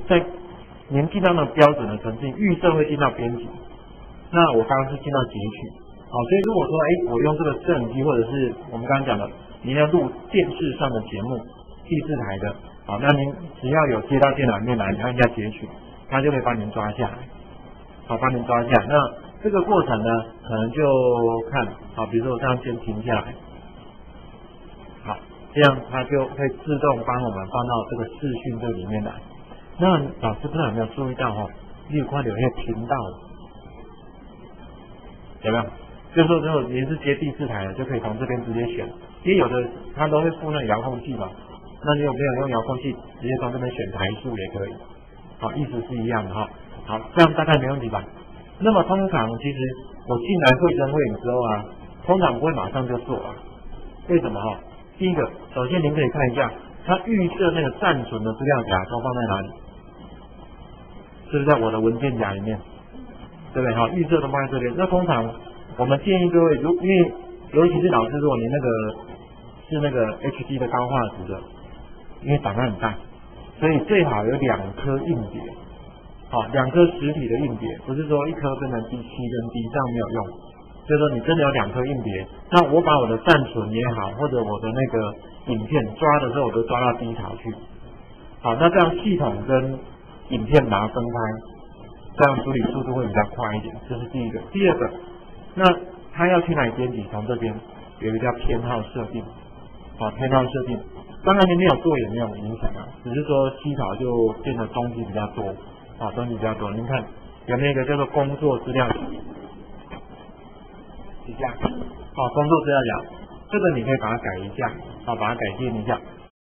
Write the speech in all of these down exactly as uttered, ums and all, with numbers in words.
在您进到那个标准的程序，预设会进到编辑。那我刚刚是进到截取，好，所以如果说，哎，我用这个摄影机或者是我们刚刚讲的，您要录电视上的节目，第四台的，好，那您只要有接到电脑里面来，你按一下截取，它就会帮您抓下来，好，帮您抓下来。那这个过程呢，可能就看，好，比如说我这样先停下来，好，这样它就会自动帮我们放到这个视讯这里面来。那老师不知道有没有注意到哈，例如看有些频道。有没有？就是说，如果您是接第四台的，就可以从这边直接选。因为有的它都会附那个遥控器嘛，那你有没有用遥控器直接从这边选台数也可以？好，意思是一样的哈。好，这样大概没问题吧？那么通常其实我进来会诊会影之后啊，通常不会马上就做啊。为什么哈？第一个，首先您可以看一下，它预设那个暂存的资料夹都放在哪里？是不是在我的文件夹里面？对不对？好，预设都放在这边。那通常我们建议各位，如因为尤其是老师，如果你那个是那个 H D 的高画质的，因为档案很大，所以最好有两颗硬碟，好，两颗实体的硬碟，不是说一颗变成 D 七跟 D 这样没有用。就是说你真的有两颗硬碟，那我把我的暂存也好，或者我的那个影片抓的时候，我都抓到第一槽去。好，那这样系统跟影片把它分开。这样处理速度会比较快一点，这是第一个。第二个，那他要去哪里编辑？从这边有一个叫偏好设定，好，偏好设定。当然你没有做也没有影响啊，只是说西草就变得东西比较多，啊，东西比较多。您看有没有一个叫做工作资料夹？一下，好，工作资料夹，这个你可以把它改一下，啊，把它改进一下。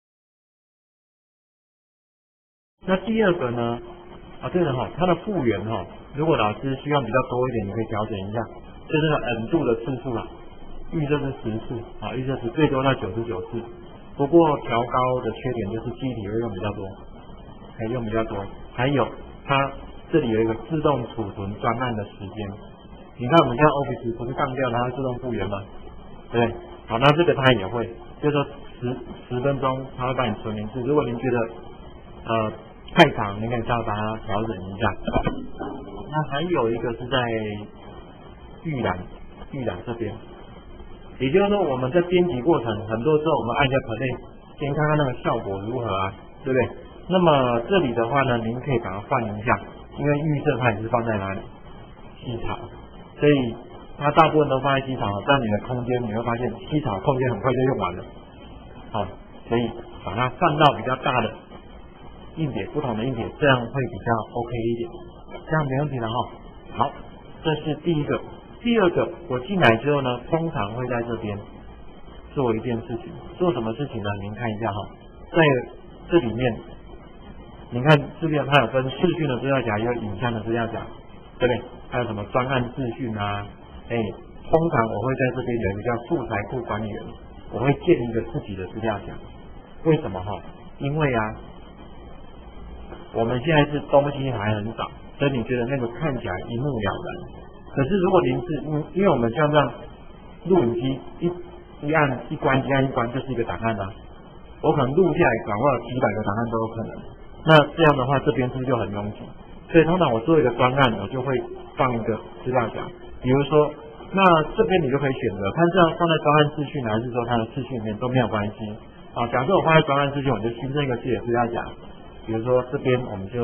那第二个呢？啊，对了哈，它的复原哈，如果老师需要比较多一点，你可以调整一下，就是那 N 度的次数啦，预设是十次，啊，预设是最多到九十九次。不过调高的缺点就是记忆体会用比较多，还用比较多。还有它这里有一个自动储存专案的时间，你看我们现在 Office 不是当掉它会自动复原吗？对不对？好，那这个它也会，就是说十十分钟它会帮你存名字。如果您觉得呃。太长，你可以稍微把它调整一下。那还有一个是在预览，预览这边，也就是说我们在编辑过程，很多时候我们按一下 play， 先看看那个效果如何啊，对不对？那么这里的话呢，您可以把它换一下，因为预设它也是放在哪里？西草，所以它大部分都放在西草，这样你的空间你会发现西草空间很快就用完了。好，所以把它放到比较大的硬碟，不同的硬碟，这样会比较 OK 一点，这样没问题了哈。好，这是第一个。第二个，我进来之后呢，通常会在这边做一件事情，做什么事情呢？您看一下哈，在这里面，您看这边它有分视讯的资料夹，也有影像的资料夹，对不对？还有什么专案视讯啊？哎，通常我会在这边有一个叫素材库管理员，我会建一个自己的资料夹。为什么哈？因为啊。我们现在是东西还很少，所以你觉得那个看起来一目了然。可是如果您是因因为我们像这样录影机一一按一关一按一关就是一个档案啊，我可能录下来搞不好几百个档案都有可能。那这样的话，这边是不是就很拥挤？所以通常我做一个专案，我就会放一个资料夹，比如说，那这边你就可以选择，看是要放在专案视讯还是说它的视讯里面都没有关系啊。假设我放在专案视讯，我就新增一个自己的资料夹。比如说这边我们就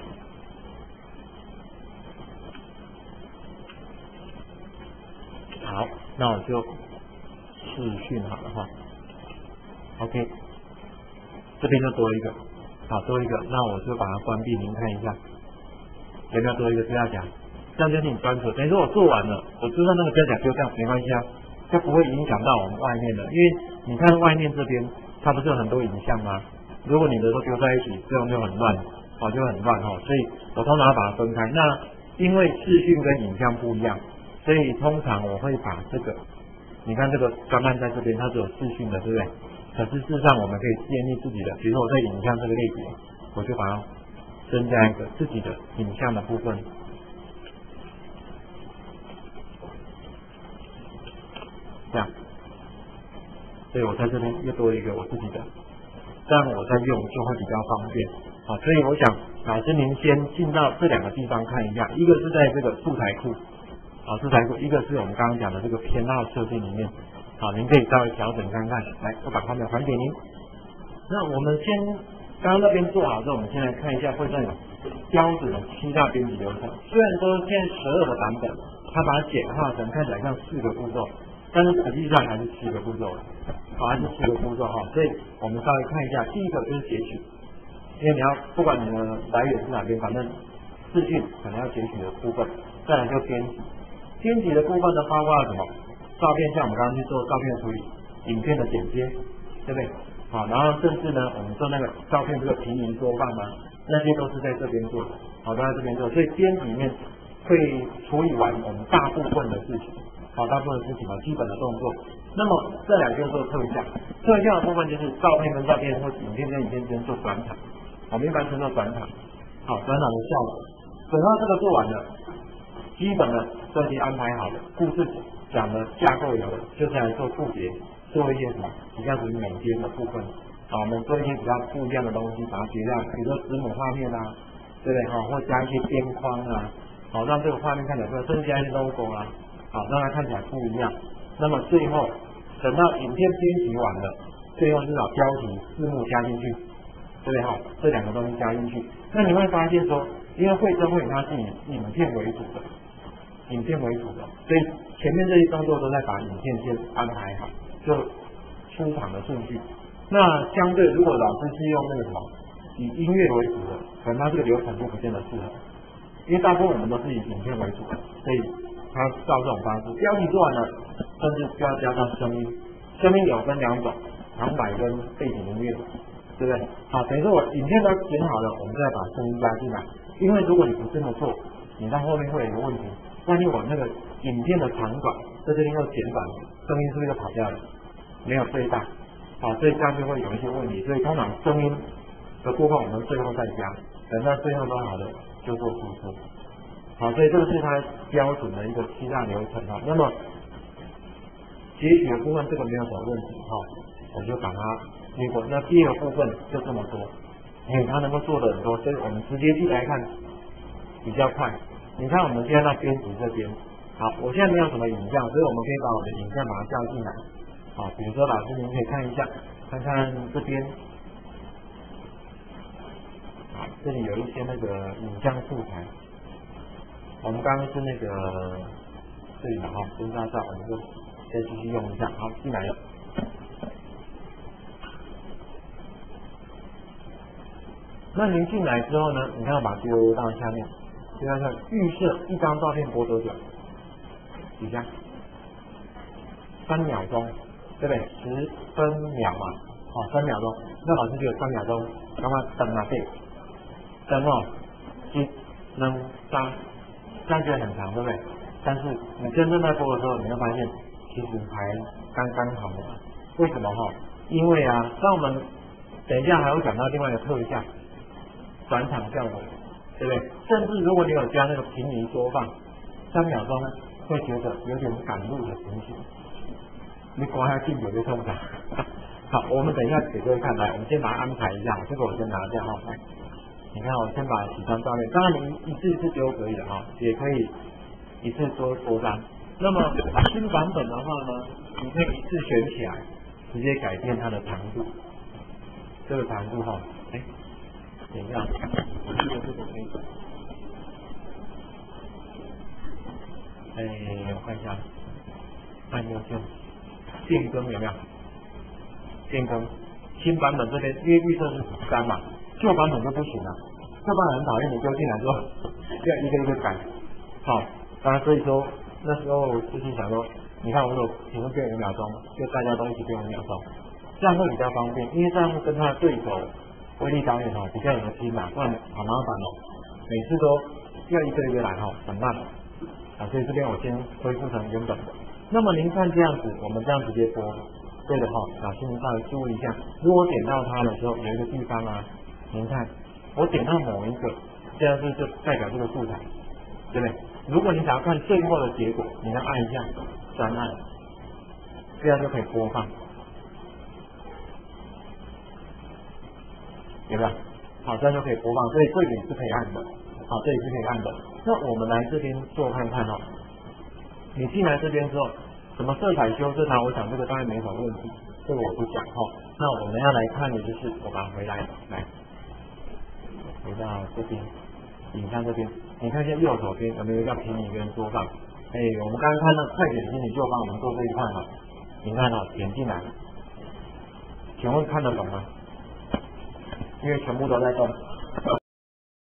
好，那我就视讯好了哈 ，OK， 这边就多一个，好多一个，那我就把它关闭，您看一下有没有多一个资料夹，这样就是你专属。等于说我做完了，我就算那个资料夹丢掉没关系啊，它不会影响到我们外面的，因为你看外面这边它不是有很多影像吗？如果你的都丢在一起，这样就很乱。好，就很乱哈，所以我通常要把它分开。那因为视讯跟影像不一样，所以通常我会把这个，你看这个专案在这边，它是有视讯的，对不对？可是事实上我们可以建立自己的，比如说我在影像这个类别，我就把它增加一个自己的影像的部分，这样，所以我在这边又多一个我自己的，这样我在用就会比较方便。好，所以我想老师您先进到这两个地方看一下，一个是在这个素材库，啊素材库，一个是我们刚刚讲的这个偏好设定里面，好，您可以稍微调整看看。来，我把画面还给您。那我们先刚刚那边做好之后，我们先来看一下会上有标准的七大编辑流程。虽然说现在十二个版本，它把它简化成看起来像四个步骤，但是实际上还是七个步骤，好，还是七个步骤哈。所以我们稍微看一下，第一个就是截取。因为你要不管你的来源是哪边，反正视讯可能要截取的部分，再来就编辑。编辑的部分呢，包括什么？照片，像我们刚刚去做照片处理，影片的剪接，对不对？好，然后甚至呢，我们做那个照片这个平移缩放啊，那些都是在这边做的，好，都在这边做。所以编辑里面会处理完我们大部分的事情，好，大部分的事情啊，基本的动作。那么这两个做特效，特效的部分就是照片跟照片或影片跟影片之间做转场。我们一般称作转场，好，转场的效果。等到这个做完了，基本的都已经安排好了，故事讲的架构有了，就是来做复节，做一些什么比较属于美编的部分。好，我们做一些比较不一样的东西，把它叠上，比如说子母画面啊，对不对？好，或加一些边框啊，好，让这个画面看起来，甚至加一些 logo 啊，好，让它看起来不一样。那么最后等到影片编辑完了，最后是把标题、字幕加进去。对不对哈？这两个东西加进去，那你会发现说，因为绘声绘影它是以影片为主的，影片为主的，所以前面这些动作都在把影片先安排好，就出场的顺序。那相对如果老师是用那个什么以音乐为主的，可能它这个流程就不见得适合，因为大部分我们都是以影片为主的，所以它照这种方式，标题做完了，甚至就要加上声音，声音有分两种，旁白跟背景音乐。对不对？好，等于说我影片都剪好了，我们再把声音加进来。因为如果你不这么做，你到后面会有一个问题，万一我那个影片的长短在这边又剪短了，声音是不是就跑掉了？没有对大，好，所以这样就会有一些问题。所以通常声音的部分我们最后再加，等到最后都好了就做输出。好，所以这个是它标准的一个七大流程哈。那么截取的部分这个没有什么问题哈，我就把它。结果那第二个部分就这么多，因为它能够做的很多，所以我们直接进来看比较快。你看我们现在在编辑这边，好，我现在没有什么影像，所以我们可以把我的影像把它叫进来。好，比如说老师您可以看一下，看看这边，好，这里有一些那个影像素材，我们刚刚是那个这里的哈，婚纱照，我们就再继续用一下，好，进来了。那您进来之后呢？你看我把它丢到下面，丢到下面预设一张照片播多久？几下？三秒钟，对不对？十分秒嘛，哦，三秒钟。那老师就有三秒钟，干嘛等啊？对，等哦，一、两、三，这样觉得很长，对不对？但是你真正在播的时候，你会发现其实还刚刚好的。为什么哈？因为啊，当我们等一下还会讲到另外一个特效。转场效果，对不对？甚至如果你有加那个平移缩放，三秒钟呢，会觉得有点赶路的情形。你光要进有就痛的。好，我们等一下给各位看，来，我们先把它安排一下，这个我先拿掉哈。来，你看我先把几张照片，当然你一次一次丢可以的哈，也可以一次多多张。那么新版本的话呢，你可以一次选起来，直接改变它的长度，这个长度哈，哎。等一下，我记得这个可以。哎，我看一下，按钮键变更有没有？变更新版本这边，因为预设是三嘛，旧版本就不行了。旧版本很讨厌你丢进来之后，要一个一个改。好，当然所以说那时候就是想说，你看我有请问变五秒钟，就大家都一起变五秒钟，这样会比较方便，因为这样会跟他的对手。威力导演哈比较有心嘛，不然好麻烦哦，每次都要一个一个来哈，很慢啊，所以这边我先恢复成原本的。那么您看这样子，我们这样直接播，对的哈，老师您稍微注意一下，如果点到它的时候，有一个地方啊，您看我点到某一个，这样是就代表这个素材，对不对？如果你想要看最后的结果，你要按一下专按，这样就可以播放。有没有？ 好，这样就可以播放，所以这里是可以按的，好，这里是可以按的。那我们来这边做看看哦。你进来这边之后，什么色彩修正啊？我想这个当然没什么问题，这个我不讲哈。那我们要来看的就是我把它回来，来回到这边，影像这边，你看一下右手边有没有一个平移跟缩放？哎，我们刚刚看到快点经理就帮我们做这一块哈，你看哦，点进来，请问看得懂吗？因为全部都在动。